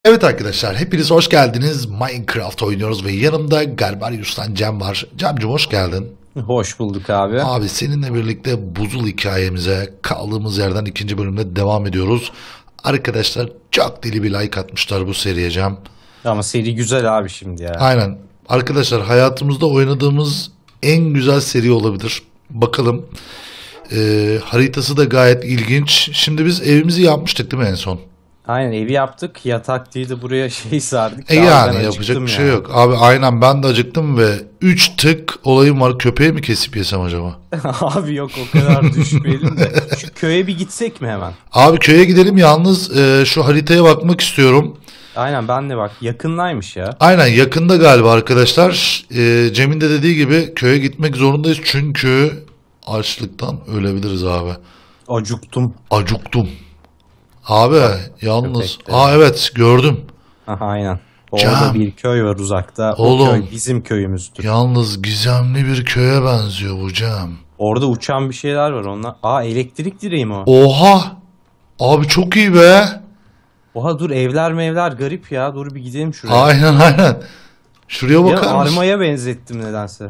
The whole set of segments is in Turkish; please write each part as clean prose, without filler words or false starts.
Evet arkadaşlar, hepiniz hoş geldiniz. Minecraft oynuyoruz ve yanımda Garbarius'tan Cem var. Cem'cim hoş geldin. Hoş bulduk abi. Abi seninle birlikte buzul hikayemize kaldığımız yerden ikinci bölümde devam ediyoruz. Arkadaşlar çok deli bir like atmışlar bu seriye Cem. Ama seri güzel abi şimdi ya. Aynen. Arkadaşlar hayatımızda oynadığımız en güzel seri olabilir. Bakalım. Haritası da gayet ilginç. Şimdi biz evimizi yapmıştık değil mi en son? Aynen evi yaptık. Yatak değil de buraya sardık. Yani yapacak bir şey yok. Abi aynen ben de acıktım ve 3 tık olayım var. Köpeği mi kesip yesem acaba? Abi yok o kadar düşmeyelim de. Şu köye bir gitsek mi hemen? Abi köye gidelim yalnız şu haritaya bakmak istiyorum. Aynen ben de bak yakınlaymış ya. Aynen yakında galiba arkadaşlar. Cem'in de dediği gibi köye gitmek zorundayız. Çünkü açlıktan ölebiliriz abi. Acıktım. Acıktım. Abi yalnız. Köpekte. Evet gördüm. Aha, aynen. Orada Can. bir köy var uzakta. Oğlum. O köy bizim köyümüzdür. Yalnız gizemli bir köye benziyor bu Cem. Orada uçan bir şeyler var onlar. Aa elektrik direği mi o? Oha. Abi çok iyi be. Oha dur evler garip ya. Dur bir gidelim şuraya. Aynen. Şuraya Ya bakar mısın? armaya benzettim nedense.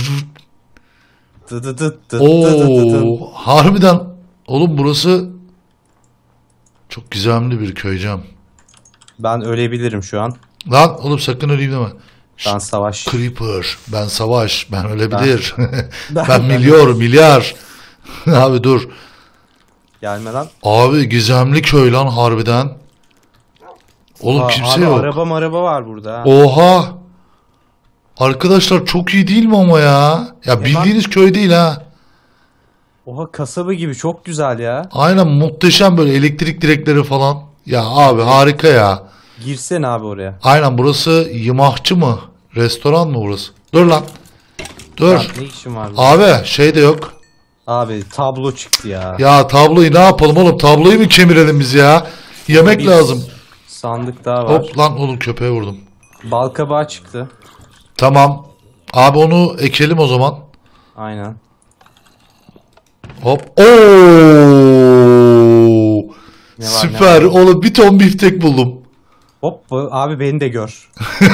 Oo, harbiden. Oğlum burası çok gizemli bir köy Cem. Ben ölebilirim şu an. Lan oğlum sakın öleyim deme. Ben savaş. Creeper, ben savaş, ben ölebilir. Ben- Ben milyar. Abi dur. Gelmeden. Abi gizemli köy lan harbiden. Oğlum kimse abi, yok. araba var burada. Ha. Oha. Arkadaşlar çok iyi değil mi ama ya? Ya bildiğiniz köy değil ha. Oha kasaba gibi çok güzel ya. Aynen muhteşem böyle elektrik direkleri falan. Ya abi harika ya. Girsene abi oraya. Aynen burası yemahçı mı? Restoran mı burası? Dur lan. Dur. Ya, ne işin var burada? Abi şey de yok. Abi tablo çıktı ya. Ya tabloyu ne yapalım oğlum? Tabloyu mu kemirelim biz ya? Yemek Bir lazım. Sandık daha var. Hop lan oğlum köpeğe vurdum. Balkabağı çıktı. Tamam. Abi onu ekelim o zaman. Aynen. Hop. Oo! Ne var, Süper. ne var? Oğlum bir ton biftek buldum. Hop abi beni de gör.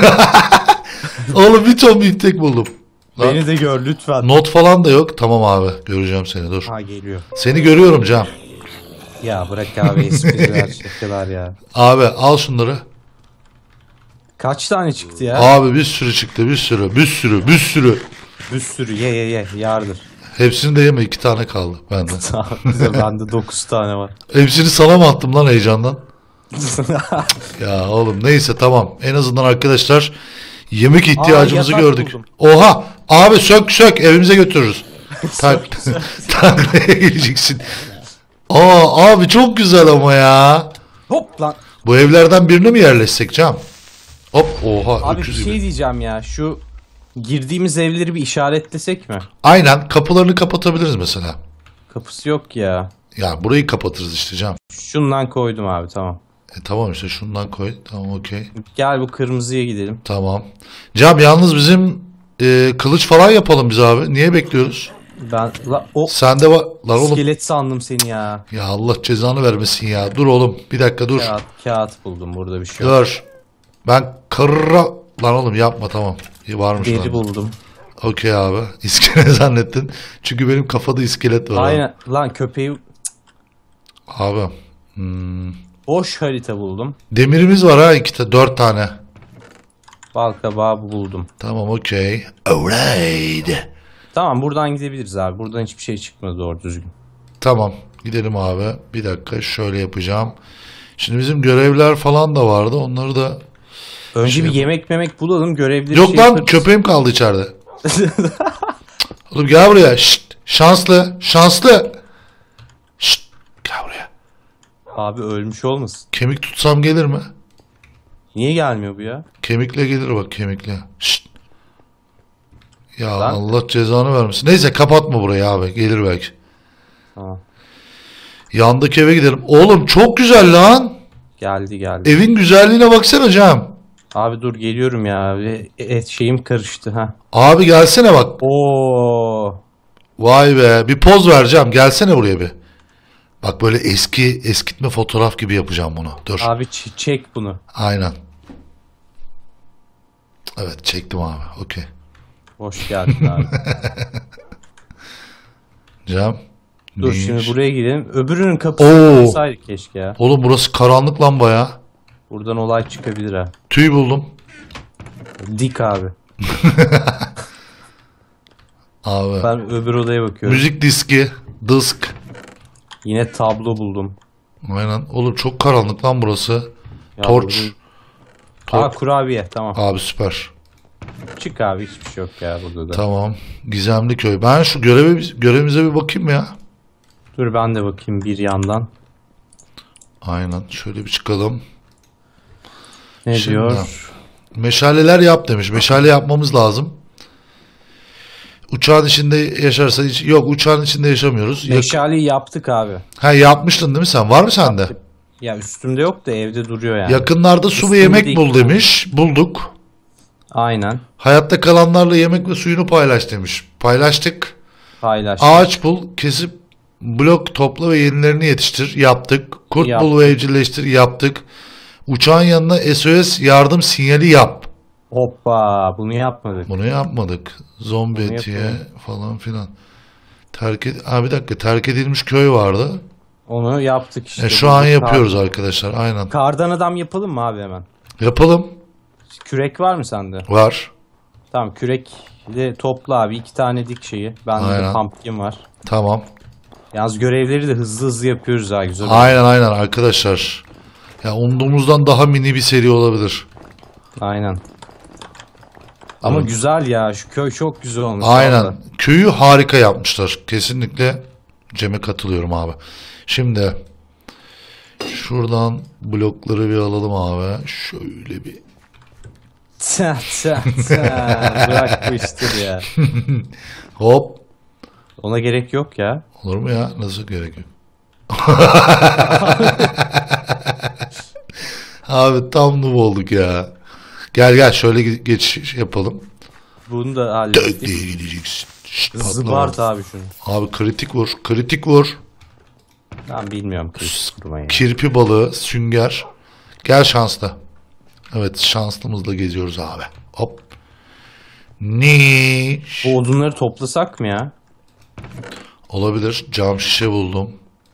Oğlum bir ton biftek buldum. Lan, Beni de gör lütfen. not falan da yok. Tamam abi. Göreceğim seni dur. Ha geliyor. Seni görüyorum Cem. Ya bırak abi espriler şakalar ya. Abi al şunları. Kaç tane çıktı ya? Abi bir sürü çıktı. Bir sürü. Bir sürü ye yardır. Hepsini de yeme. 2 tane kaldı benden. Tamam güzel bende 9 tane var. Hepsini sana mı attım lan heyecandan? Ya oğlum neyse tamam. En azından arkadaşlar yemek ihtiyacımızı yatak gördük. buldum. Oha! Abi sök evimize götürürüz. Taklaya geleceksin. Abi çok güzel ama ya. Hop lan. Bu evlerden birine mi yerleşsek Cem? Hop oha Abi bir öküz şey gibi. diyeceğim ya. Şu girdiğimiz evleri bir işaretlesek mi? Aynen kapılarını kapatabiliriz mesela. Kapısı yok ya. Ya burayı kapatırız işte Cem. Şundan koydum abi tamam. Tamam işte şundan koy. Tamam okey. Gel bu kırmızıya gidelim. Tamam. Cem yalnız bizim kılıç falan yapalım biz abi. Niye bekliyoruz? Ben o Sende var. Lan oğlum. iskelet sandım seni ya. Ya Allah cezanı vermesin ya. Dur oğlum. Bir dakika dur. Kağıt buldum burada bir şey yok. Dur. Ben Lan oğlum yapma tamam. Varmış Deri lan. buldum. Okey abi. İskelet zannettin. Çünkü benim kafada iskelet var. Aynen lan köpeği Abi. boş harita buldum. Demirimiz var ha 4 tane. Balkabağı buldum. Tamam okey. Alright. Tamam buradan gidebiliriz abi. Buradan hiçbir şey çıkmadı doğru düzgün. Tamam. Gidelim abi. Bir dakika şöyle yapacağım. Şimdi bizim görevler falan da vardı. Onları da... Önce bir yemek bulalım görevleri Yok şey lan yaparız. köpeğim kaldı içeride. Oğlum gel buraya. Şşt, şanslı. Şşt, gel buraya. Abi ölmüş olmasın. Kemik tutsam gelir mi? Niye gelmiyor bu ya? Kemikle gelir bak kemikle. Şşt. Ya Lan. Allah cezanı vermesin. Neyse kapatma burayı abi. Gelir belki. Ha, Yandaki eve gidelim. Oğlum çok güzel lan. geldi. Evin güzelliğine baksana Cem. Abi dur geliyorum ya. Şeyim karıştı ha. Abi gelsene bak. Oo. Vay be. Bir poz vereceğim. Gelsene buraya bir. Bak böyle eskitme fotoğraf gibi yapacağım bunu. Dur. Abi çek bunu. Aynen. Evet çektim abi. Okey. Hoş geldin abi. Cem. Dur neymiş? şimdi buraya gidelim. Öbürünün kapısını açsaydık keşke ya. Oğlum burası karanlık lan baya. Buradan olay çıkabilir ha. Tüy buldum. Dik abi. Abi. Ben öbür odaya bakıyorum. Müzik diski. Disk. Yine tablo buldum. Aynen. Oğlum çok karanlık lan burası. Ya Torç. Aa kurabiye tamam. Abi süper. Çık abi hiçbir şey yok ya burada da. Tamam. Gizemli köy. Ben şu görevimize bir bakayım ya. Dur ben de bakayım bir yandan. Aynen. Şöyle bir çıkalım. Ne Şimdi, diyor? meşaleler yap demiş. Meşale yapmamız lazım. Uçağın içinde yaşarsa hiç... Yok uçağın içinde yaşamıyoruz. Meşaleyi yaptık abi. Ha yapmıştın değil mi sen? Var mı sende? Ya üstümde yok da evde duruyor yani. Yakınlarda su ve Üstümde yemek değil. bul demiş. Bulduk. Aynen. Hayatta kalanlarla yemek ve suyunu paylaş demiş. Paylaştık. Paylaş. Ağaç bul, kesip blok topla ve yenilerini yetiştir. Yaptık. Kurt Yaptık. bul ve evcilleştir. Yaptık. Uçağın yanına SOS yardım sinyali yap. Hoppa bunu yapmadık. Bunu yapmadık. Zombi Bunu etiye yapalım. falan filan. Bir dakika, terk edilmiş köy vardı. Onu yaptık işte. Şu an Bulduk. yapıyoruz arkadaşlar. Aynen. Kardan adam yapalım mı abi hemen? Yapalım. Kürek var mı sende? Var. Tamam kürekle topla abi 2 tane dik şeyi. Bende de Aynen. pumpkin var. Tamam. Yalnız görevleri de hızlı hızlı yapıyoruz ha güzel. Aynen arkadaşlar. Ya umduğumuzdan daha mini bir seri olabilir. Aynen. Ama Evet. güzel ya şu köy çok güzel olmuş. Aynen. vallahi. Köyü harika yapmışlar. Kesinlikle Cem'e katılıyorum abi. Şimdi şuradan blokları bir alalım abi. Şöyle bir. Tsa, tsa, tsa. Bırak bu işleri ya. Hop. Ona gerek yok ya. Olur mu ya? Nasıl gerek yok? Abi tam noob olduk ya. Gel şöyle geçiş yapalım. Bunu da hallettik. Diye gideceksin. Şşt, patlama. Zıbart abi şunu. Abi kritik vur. Kritik vur. Ben bilmiyorum kriz kurmayı. Kirpi balığı, sünger. Gel şanslı. Evet şanslımızla geziyoruz abi. Hop. Niş. Bu odunları toplasak mı ya? Olabilir. Cam şişe buldum.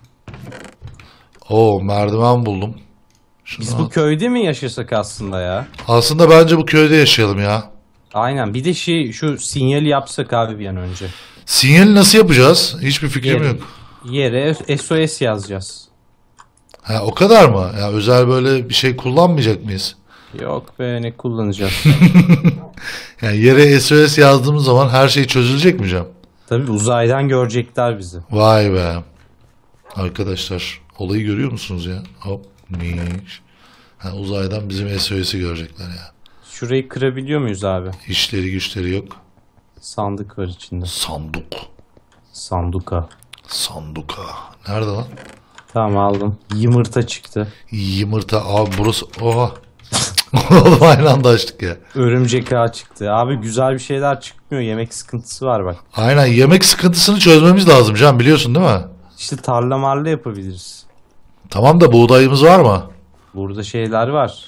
Oo merdiven buldum. Şunu Biz bu köyde mi yaşasak aslında ya? Aslında bence bu köyde yaşayalım ya. Aynen. Bir de şu sinyali yapsak abi bir an önce. Sinyali nasıl yapacağız? Hiçbir fikrim yok. Yere SOS yazacağız. Ha, o kadar mı? Ya özel böyle bir şey kullanmayacak mıyız? Yok be ne kullanacağız? Yani yere SOS yazdığımız zaman her şey çözülecek mi Cem? Tabii uzaydan görecekler bizi. Vay be. Arkadaşlar olayı görüyor musunuz ya? Hop. Niş. Ha, uzaydan bizim SOS'i görecekler ya. Şurayı kırabiliyor muyuz abi? İşleri güçleri yok. Sandık var içinde. Sanduk. Sanduka. Sanduka. Nerede lan? Tamam aldım. Yumurta çıktı. Yumurta. Abi burası. Oha. Oğlum aynı anda açtık ya. Örümcek ağı çıktı. Abi güzel bir şeyler çıkmıyor. Yemek sıkıntısı var bak. Aynen yemek sıkıntısını çözmemiz lazım Can biliyorsun değil mi? İşte tarla marla yapabiliriz. Tamam da buğdayımız var mı? Burada şeyler var.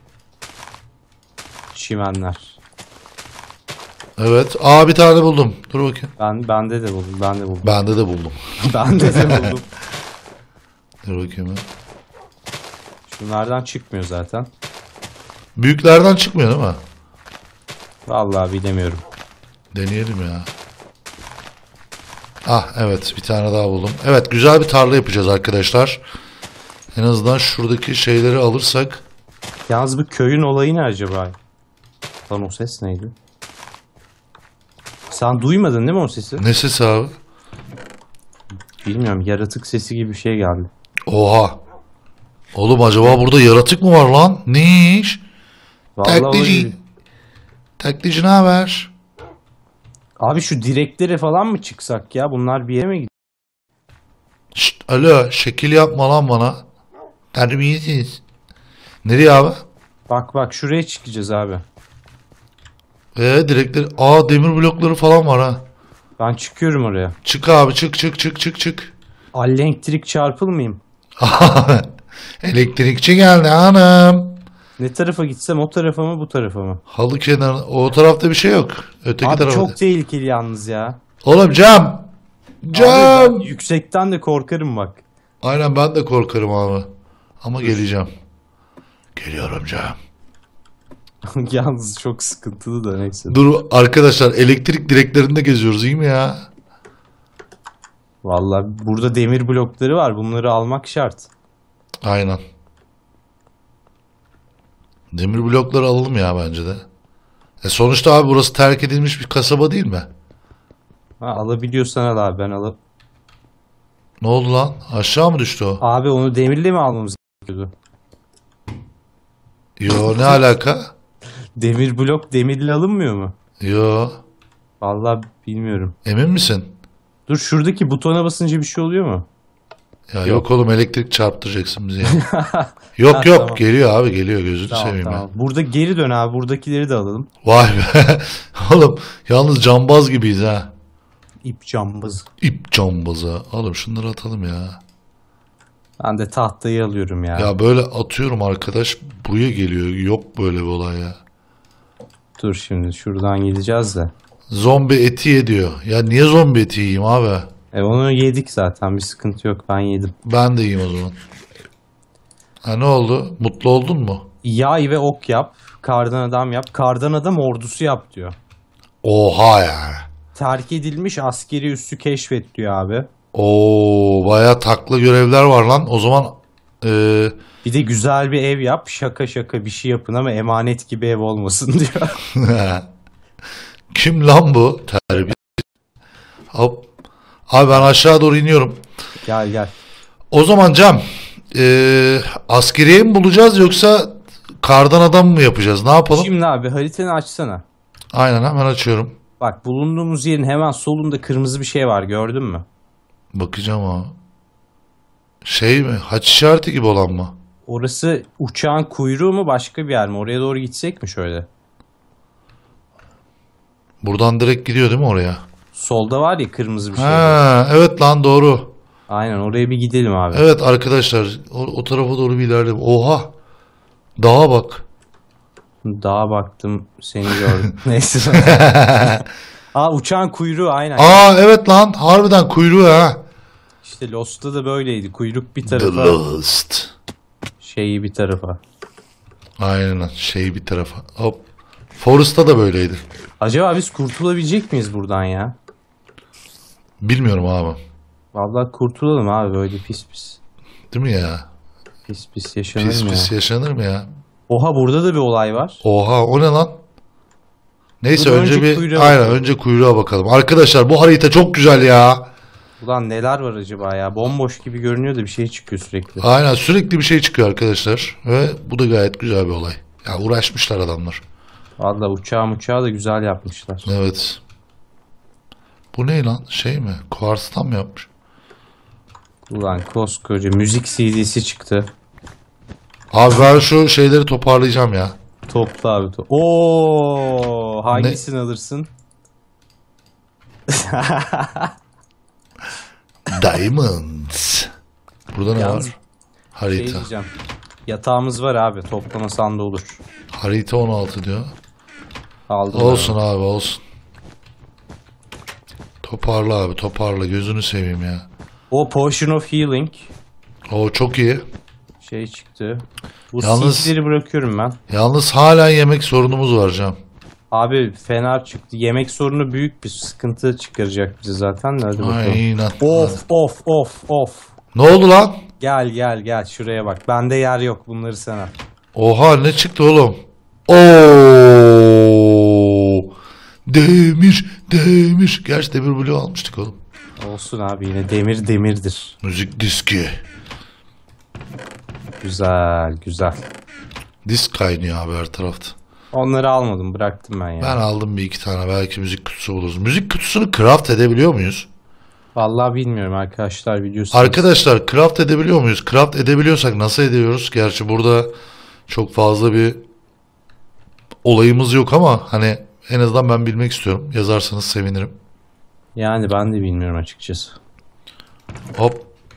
Çimenler. Evet. Bir tane buldum. Dur bakayım. Bende de buldum. Ben de buldum. Bende de buldum. Bende de buldum. Dur bakayım. Şunlardan çıkmıyor zaten. Büyüklerden çıkmıyor değil mi? Vallahi bilemiyorum. Deneyelim ya. Evet bir tane daha buldum. Evet güzel bir tarla yapacağız arkadaşlar. En azından şuradaki şeyleri alırsak. Yalnız bu köyün olayı ne acaba? Lan o ses neydi? Sen duymadın değil mi o sesi? Ne sesi abi? Bilmiyorum. Yaratık sesi gibi bir şey geldi. Oha. Oğlum acaba burada yaratık mı var lan? Ne iş? Vallahi Taklici. öyle. Taklici ne haber? Abi şu direklere falan mı çıksak ya? Bunlar bir yere mi gidiyor? Şşt, alo şekil yapma lan bana. Terbiyesiz. Nereye abi? Bak şuraya çıkacağız abi. Direkleri. Demir blokları falan var ha. Ben çıkıyorum oraya. Çık abi çık. Elektrik çarpılmayayım. Elektrikçi geldi hanım. Ne tarafa gitsem, o tarafa mı bu tarafa mı? Halı kenarı. O tarafta bir şey yok. Öteki Abi tarafa. çok tehlikeli yalnız ya. Oğlum cam. Abi Cam. ben yüksekten de korkarım bak. Aynen ben de korkarım abi. Ama geleceğim. Geliyorum cam. Yalnız çok sıkıntılı da neyse. Dur arkadaşlar, elektrik direklerinde geziyoruz, iyi mi ya? Vallahi burada demir blokları var. Bunları almak şart. Aynen. Demir blokları alalım ya bence de. Sonuçta abi burası terk edilmiş bir kasaba değil mi? Ha, alabiliyorsan al abi, ben alıp. Ne oldu lan? Aşağı mı düştü o? Abi onu demirle mi almamız gerekiyordu? Yo, ne alaka? Demir blok demirle alınmıyor mu? Yo. Vallahi bilmiyorum. Emin misin? Dur, şuradaki butona basınca bir şey oluyor mu? Ya yok oğlum, elektrik çarptıracaksın bizi ya. Yok Ha, yok, tamam. geliyor abi, geliyor, gözünü Tamam, seveyim tamam. Burada geri dön abi. Buradakileri de alalım. Vay be. Oğlum yalnız cambaz gibiyiz ha. İp cambaz. İp cambazı. Oğlum şunları atalım ya. Ben de tahtayı alıyorum ya. Ya böyle atıyorum arkadaş, buraya geliyor. Yok böyle bir olay ya. Dur şimdi şuradan gideceğiz de. Zombi eti ye diyor. Ya niye zombi eti yiyeyim abi? Onu yedik zaten, bir sıkıntı yok, ben yedim. Ben de yiyeyim o zaman. Ha, ne oldu? Mutlu oldun mu? Yay ve ok yap. Kardan adam yap. Kardan adam ordusu yap diyor. Oha ya. Terk edilmiş askeri üssü keşfet diyor abi. Oo, baya taklı görevler var lan. O zaman Bir de güzel bir ev yap. Şaka şaka bir şey yapın ama emanet gibi ev olmasın diyor. kim lan bu? Terbiye. Hop. Abi ben aşağı doğru iniyorum. Gel gel. O zaman Cem, askeriye mi bulacağız yoksa kardan adam mı yapacağız? Ne yapalım? Şimdi abi haritanı açsana. Aynen, hemen açıyorum. Bak, bulunduğumuz yerin hemen solunda kırmızı bir şey var, gördün mü? Bakacağım ha. Şey mi? Haç işareti gibi olan mı? Orası uçağın kuyruğu mu, başka bir yer mi? Oraya doğru gitsek mi şöyle? Buradan direkt gidiyor değil mi oraya? Solda var ya kırmızı bir şey. Ha, evet lan, doğru. Aynen, oraya bir gidelim abi. Evet arkadaşlar, o tarafa doğru bir ilerleyelim. Oha. Dağa bak. Dağa baktım, seni gördüm. Neyse. Aa, uçağın kuyruğu aynen. Aa evet lan, harbiden kuyruğu ha. İşte Lost'ta da böyleydi. Kuyruk bir The tarafa, Lost. şeyi bir tarafa. Aynen, şey bir tarafa. Hop. Forest'ta da böyleydi. Acaba biz kurtulabilecek miyiz buradan ya? Bilmiyorum abi. Vallahi kurtulalım abi, böyle pis pis. Değil mi ya? Pis pis yaşanır Pis mı pis ya? yaşanır mı ya? Oha, burada da bir olay var. Oha, o ne lan? Neyse Dur, önce önce bir kuyruğa aynen bakalım. önce kuyruğa bakalım. Arkadaşlar bu harita çok güzel ya. Ulan neler var acaba ya? Bomboş gibi görünüyor da bir şey çıkıyor sürekli. Aynen, sürekli bir şey çıkıyor arkadaşlar ve bu da gayet güzel bir olay. Ya uğraşmışlar adamlar. Vallahi uçağı da güzel yapmışlar. Evet. Bu ne lan? Şey mi? Kuarstan mı yapmış? Ulan koskoca müzik CD'si çıktı. Abi ben şu şeyleri toparlayacağım ya. Topla abi. Oo, hangisini alırsın? Diamonds. Burada ne Yalnız var? Şey Harita. diyeceğim. Yatağımız var abi. Toplamasan da olur. Harita 16 diyor. Aldım. Olsun abi, olsun. Toparla abi, toparla, gözünü seveyim ya. O Potion of Healing O çok iyi. şey çıktı. Bu Yalnız- seedleri bırakıyorum ben. Yalnız hala yemek sorunumuz var Can. Abi fener çıktı. Yemek sorunu büyük bir sıkıntı çıkaracak bize zaten. Hadi bakalım. Aynen. Of. Ne oldu lan? Gel şuraya bak. Bende yer yok, bunları sana. Oha, ne çıktı oğlum? Oo! Demir. Gerçi demir bloğu almıştık oğlum. Olsun abi, yine demir demirdir. Müzik diski. Güzel. Disk kaynıyor abi her tarafta. Onları almadım, bıraktım ben ya. Ben aldım bir iki tane, belki müzik kutusu buluruz. Müzik kutusunu craft edebiliyor muyuz? Vallahi bilmiyorum arkadaşlar, videosu. Arkadaşlar craft edebiliyor muyuz? Craft edebiliyorsak nasıl ediyoruz? Gerçi burada çok fazla bir olayımız yok ama hani en azından ben bilmek istiyorum. Yazarsanız sevinirim. Yani ben de bilmiyorum açıkçası. Hop.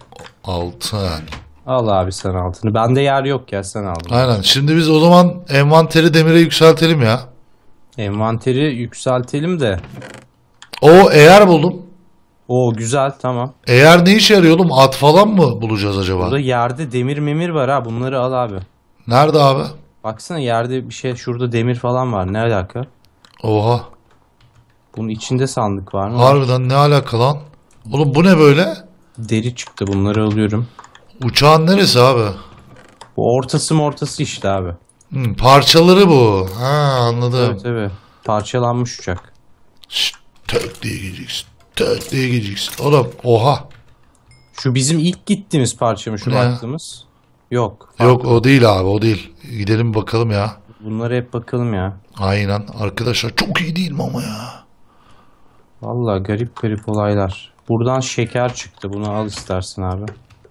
Altın. Al abi sen altını. Bende yer yok ya, sen aldın. Aynen. Şimdi biz o zaman envanteri demire yükseltelim ya. Envanteri yükseltelim de. O eğer buldum. O güzel, tamam. Eğer ne işe yarıyor oğlum? At falan mı bulacağız acaba? Burada yerde demir memir var ha, bunları al abi. Nerede abi? Baksana yerde bir şey, şurada demir falan var, ne alaka? Oha. Bunun içinde sandık var mı? Harbiden ne alaka lan? Oğlum bu ne böyle? Deri çıktı, bunları alıyorum. Uçağın neresi abi? Bu ortası işte abi. Parçaları bu. Ha, anladım. Evet evet. Parçalanmış uçak. Şşt, tök diye gideceksin. Tök diye gideceksin. Oğlum oha. Şu bizim ilk gittiğimiz parça mı, şu Ne? baktığımız? Yok. Yok o değil abi, o değil. Gidelim bakalım ya. Bunlara hep bakalım ya. Aynen. Arkadaşlar çok iyi değil mi ama ya? Vallahi garip garip olaylar. Buradan şeker çıktı. Bunu al istersin abi.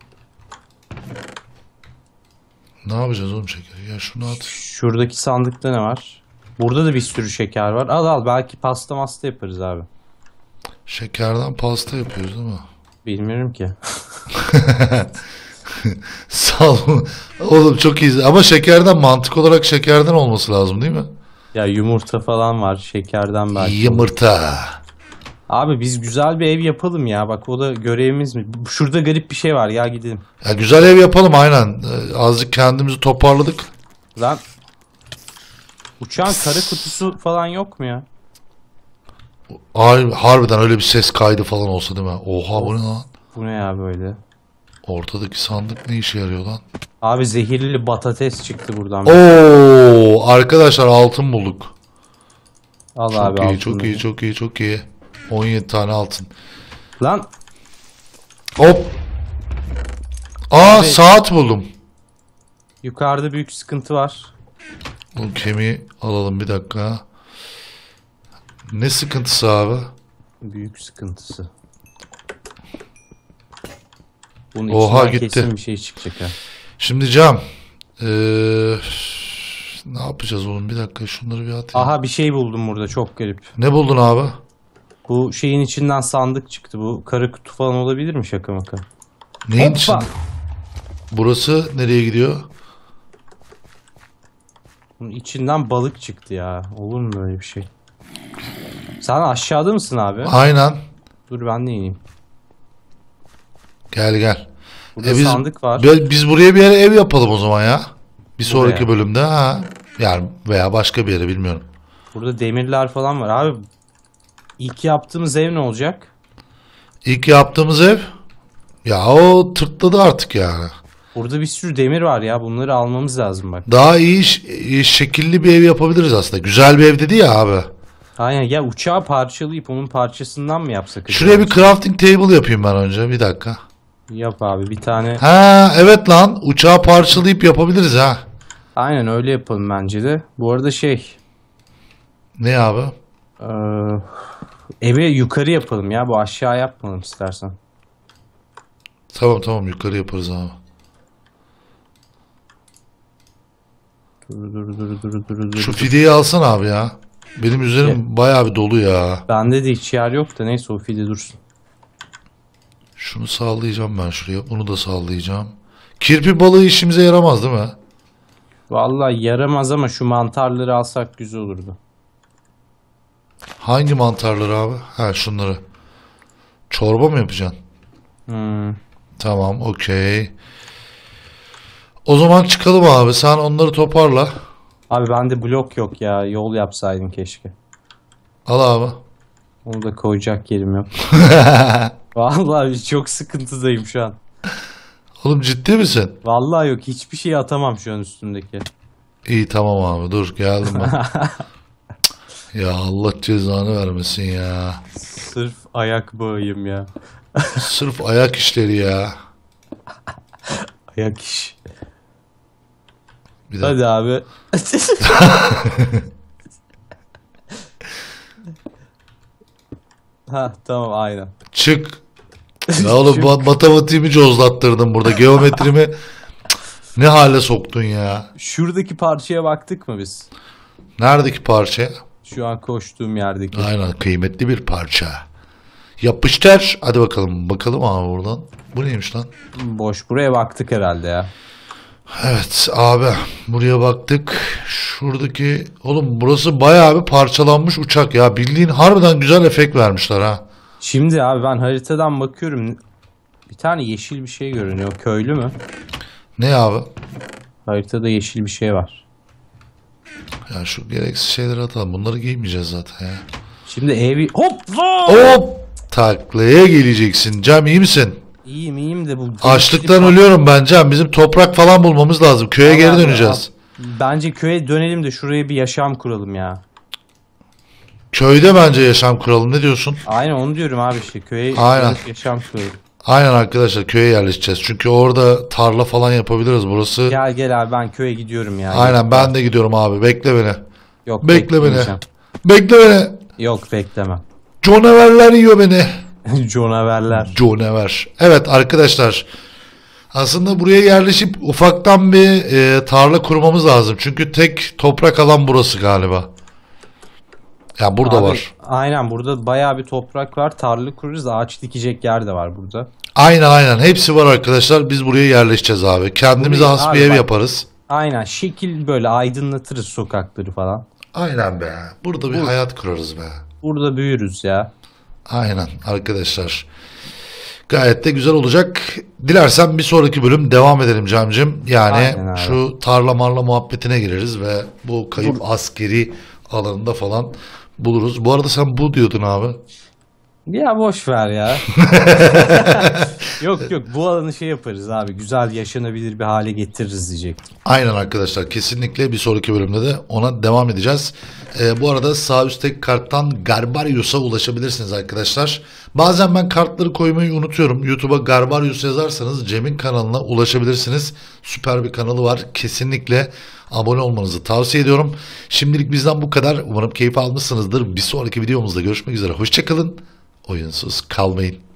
Ne yapacağız oğlum şeker? Ya şunu at. Şuradaki sandıkta ne var? Burada da bir sürü şeker var. Al al, belki pasta masta yaparız abi. Şekerden pasta yapıyoruz değil mi? Bilmiyorum ki. Sağ ol. Oğlum çok iyi. Ama şekerden, mantık olarak şekerden olması lazım değil mi? Ya yumurta falan var. Şekerden belki. Yumurta. Abi biz güzel bir ev yapalım ya. Bak o da görevimiz mi? Şurada garip bir şey var. Ya gidelim. Ya güzel ev yapalım aynen. Azıcık kendimizi toparladık. Lan. Uçağın kara kutusu falan yok mu ya? Harbiden öyle bir ses kaydı falan olsa değil mi? Oha bu ne lan? Bu ne ya böyle? Ortadaki sandık ne işe yarıyor lan? Abi zehirli patates çıktı buradan. Oo, arkadaşlar altın bulduk. Al Çok abi iyi, altını. çok iyi, çok iyi, çok iyi. 17 tane altın. Lan Hop. Aa, Abi- saat buldum. yukarıda büyük sıkıntı var. Bu kemiği alalım bir dakika. Ne sıkıntısı abi? Büyük sıkıntısı. Bunun Oha, içinden gitti. kesin bir şey çıkacak ha. Şimdi Cam. Ne yapacağız oğlum? Bir dakika şunları bir atayım. Aha bir şey buldum burada, çok garip. Ne buldun abi? Bu şeyin içinden sandık çıktı. Bu kara kutu falan olabilir mi, şaka maka? Neyin Hoppa. için? Burası nereye gidiyor? Bunun içinden balık çıktı ya. Olur mu böyle bir şey? Sen aşağıda mısın abi? Aynen. Dur ben de ineyim. Gel gel. Burada sandık var. Biz buraya bir yere ev yapalım o zaman ya. Bir sonraki Buraya. bölümde ha. Yani veya başka bir yere, bilmiyorum. Burada demirler falan var. Abi ilk yaptığımız ev ne olacak? İlk yaptığımız ev, ya o tırtladı artık yani. Burada bir sürü demir var ya. Bunları almamız lazım bak. Daha iyi şekilli bir ev yapabiliriz aslında. Güzel bir ev dedi ya abi. Aynen ya, uçağı parçalayıp onun parçasından mı yapsak? Şuraya acaba? bir crafting table yapayım ben önce, bir dakika. Yap abi bir tane. Ha evet lan, uçağı parçalayıp yapabiliriz ha. Aynen öyle yapalım bence de. Bu arada Ne abi? eee, eve yukarı yapalım ya. Bu aşağı yapmayalım istersen. Tamam yukarı yaparız abi. Dur. Şu fideyi alsana abi ya. Benim üzerim bayağı bir dolu ya. Bende de hiç yer yok da neyse, o fide dursun. Şunu sağlayacağım ben şuraya. Bunu da sağlayacağım. Kirpi balığı işimize yaramaz değil mi? Vallahi yaramaz ama şu mantarları alsak güzel olurdu. Hangi mantarları abi? Ha, şunları. Çorba mı yapacaksın? Hmm. Tamam, okey. O zaman çıkalım abi. Sen onları toparla. Abi bende blok yok ya. Yol yapsaydım keşke. Al abi. Onu da koyacak yerim yok. Vallahi çok sıkıntıdayım şu an. Oğlum ciddi misin? Vallahi yok, hiçbir şey atamam şu an üstümdeki. İyi tamam abi, dur geldim ben. Ya Allah cezanı vermesin ya. Sırf ayak bağıyım ya. Sırf ayak işleri ya. Ayak iş. Bir dakika. Hadi abi. Ha tamam, aynen. Çık. Ya oğlum matematiğimi cozlattırdın burada. Geometrimi ne hale soktun ya. Şuradaki parçaya baktık mı biz? Neredeki parça? Şu an koştuğum yerdeki. Aynen, kıymetli bir parça. Yapıştır. Hadi bakalım. Bakalım abi buradan. Bu neymiş lan? Boş. Buraya baktık herhalde ya. Evet abi. Buraya baktık. Şuradaki... Oğlum burası bayağı bir parçalanmış uçak ya. Bildiğin harbiden güzel efekt vermişler ha. Şimdi abi ben haritadan bakıyorum. Bir tane yeşil bir şey görünüyor. Köylü mü? Ne abi? Haritada yeşil bir şey var. Ya şu gereksiz şeyleri atalım. Bunları giymeyeceğiz zaten ya. Şimdi evi... Hop! Hop! Taklaya geleceksin. Cem iyi misin? İyiyim de bu... Açlıktan ölüyorum ben Cem. Bizim toprak falan bulmamız lazım. Köye geri döneceğiz. Bence köye dönelim de şuraya bir yaşam kuralım ya. Köyde bence yaşam kuralım. Ne diyorsun? Aynen onu diyorum abi işte. Köye Aynen. yaşam kuralım. Aynen arkadaşlar köye yerleşeceğiz. Çünkü orada tarla falan yapabiliriz. Burası... Gel abi ben köye gidiyorum ya. Aynen ben de gidiyorum abi. Bekle beni. Yok Bekle beni. beklemeyeceğim. Bekle beni. Yok beklemem. Canavarlar yiyor beni. Canavarlar. Canavar. Evet arkadaşlar. Aslında buraya yerleşip ufaktan bir tarla kurmamız lazım. Çünkü tek toprak alan burası galiba. Ya burada Abi, var. Aynen burada bayağı bir toprak var. Tarla kururuz. Ağaç dikecek yer de var burada. Aynen. Hepsi var arkadaşlar. Biz buraya yerleşeceğiz abi. Kendimize Burayı- has abi bir ev bak- yaparız. Aynen şekil böyle aydınlatırız sokakları falan. Aynen be. Burada bir hayat kurarız be. Burada büyürüz ya. Aynen arkadaşlar. Gayet de güzel olacak. Dilersen bir sonraki bölüm devam edelim Cem'cim. Yani Aynen abi. şu tarla marla muhabbetine gireriz ve bu kayıp askeri alanında falan buluruz. Bu arada sen bu diyordun abi. Ya boş ver ya. Yok bu alanı şey yaparız abi. Güzel yaşanabilir bir hale getiririz diyecektim. Aynen arkadaşlar kesinlikle bir sonraki bölümde de ona devam edeceğiz. Bu arada sağ üstteki karttan Garbarius'a ulaşabilirsiniz arkadaşlar. Bazen ben kartları koymayı unutuyorum. YouTube'a Garbarius yazarsanız Cem'in kanalına ulaşabilirsiniz. Süper bir kanalı var. Kesinlikle abone olmanızı tavsiye ediyorum. Şimdilik bizden bu kadar. Umarım keyif almışsınızdır. Bir sonraki videomuzda görüşmek üzere. Hoşçakalın. Oyunsuz kalmayın.